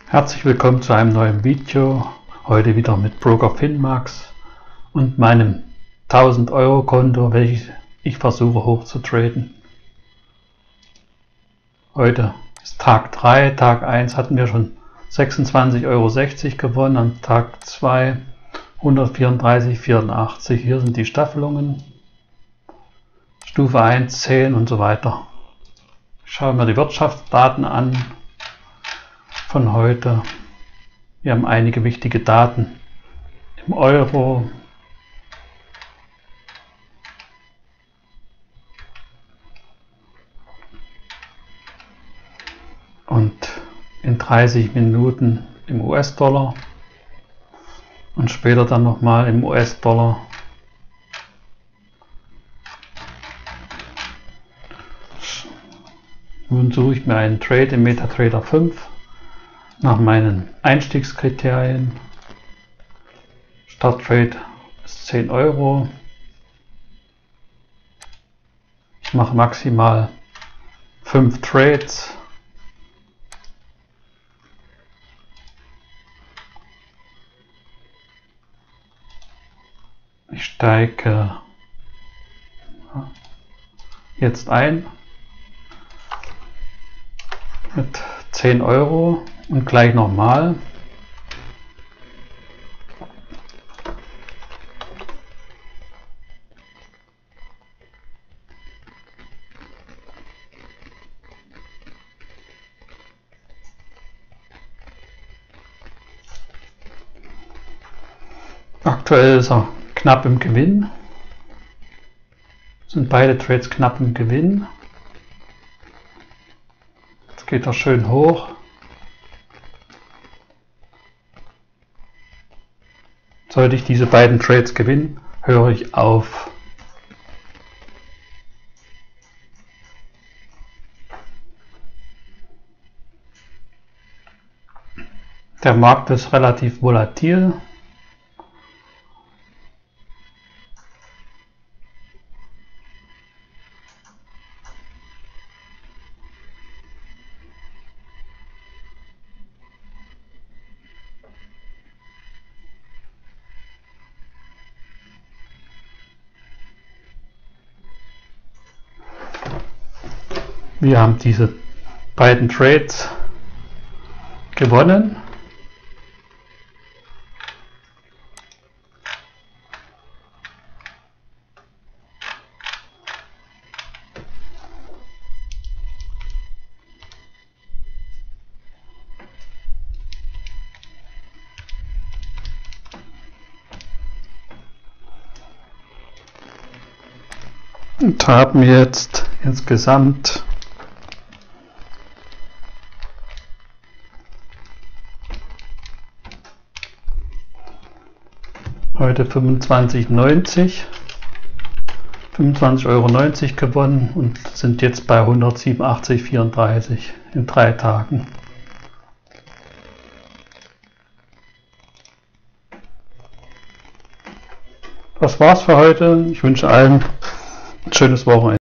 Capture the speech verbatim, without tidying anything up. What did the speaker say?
Herzlich willkommen zu einem neuen Video, heute wieder mit Broker Finmax und meinem tausend Euro Konto, welches ich versuche hochzutraden. Heute ist Tag drei, Tag eins hatten wir schon sechsundzwanzig Euro sechzig gewonnen, an Tag zwei hundertvierunddreißig Euro vierundachtzig. Hier sind die Staffelungen, Stufe eins, zehn und so weiter. Schauen wir die Wirtschaftsdaten an von heute. Wir haben einige wichtige Daten im Euro, und in dreißig Minuten im U S-Dollar und später dann nochmal im U S-Dollar. Nun suche ich mir einen Trade im MetaTrader fünf nach meinen Einstiegskriterien. Starttrade ist zehn Euro. Ich mache maximal fünf Trades. Ich steige jetzt ein mit zehn Euro und gleich nochmal. Aktuell ist er knapp im Gewinn. Sind beide Trades knapp im Gewinn. Jetzt geht er schön hoch. Sollte ich diese beiden Trades gewinnen, höre ich auf. Der Markt ist relativ volatil. Wir haben diese beiden Trades gewonnen. Und haben jetzt insgesamt heute fünfundzwanzig neunzig, fünfundzwanzig Euro neunzig gewonnen und sind jetzt bei hundertsiebenundachtzig Euro vierunddreißig in drei Tagen. Das war's für heute. Ich wünsche allen ein schönes Wochenende.